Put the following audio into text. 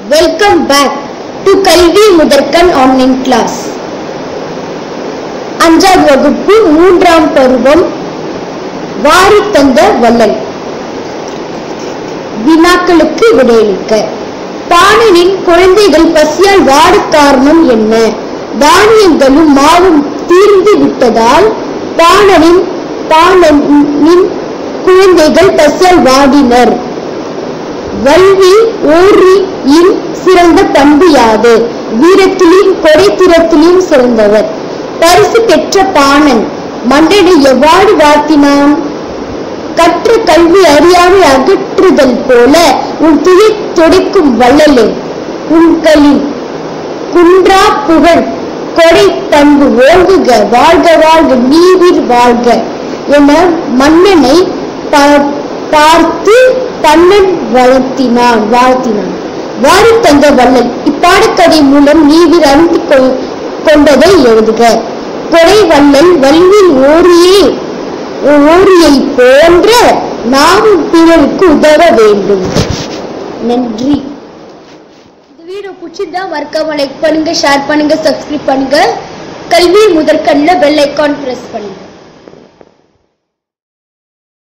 Welcome back to கல்வி முதற்கண் online class. 5ஆம் வகுப்பு 3ஆம் பருவம் வாரி தந்த வள்ளல். வினாக்களுக்கு விடையளிக்க. பாணனின் குழந்தைகள் பசியால் வாட காரணம் என்ன? தானியங்களும் மாவும் தீர்ந்து விட்டதால் பாணனின் குழந்தைகள் பசியால் வாடினர். வல்வி ஓரியின் சிறந்த பண்பு யாது? வீரத்திலும் கொடைத்திறத்திலும் சிறந்தவர். பரிசு பெற்ற பாணன் மன்னனை எவ்வாறு வாழ்த்தினான்? கற்ற கல்வி அறியாமை அகற்றுதல் போல உன் துணை துடைக்கும் வள்ளலே, உன்களின் குன்றா புகழ் கொடை பண்பு ஓங்குக, வாழ்க வாழ்க நீவிர் வாழ்க என மன்னனை பார்த்து பன்னன் வாழ்த்தினான். வாரி தந்த வள்ளல். இப்பாடக்கதை மூலம் நீவிர் அறிந்து கொண்டதை எழுதுக. கொடை வள்ளல் வல்வில் ஓரியை போன்ற நாமும் பிறருக்கு உதவ வேண்டும். நன்றி. இந்த வீடியோ பிடிச்சிருந்தா மறக்காம லைக் பண்ணுங்க, ஷேர் பண்ணுங்க, சப்ஸ்கிரைப் பண்ணுங்க. கல்வி முதற்கண்ணில் பெல் ஐகான் பிரஸ் பண்ணுங்க.